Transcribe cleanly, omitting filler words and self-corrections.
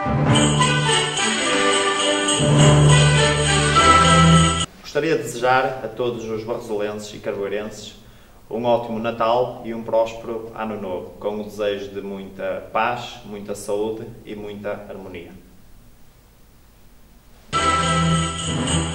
Gostaria de desejar a todos os barroselenses e carvoeirenses um ótimo Natal e um próspero Ano Novo, com o desejo de muita paz, muita saúde e muita harmonia.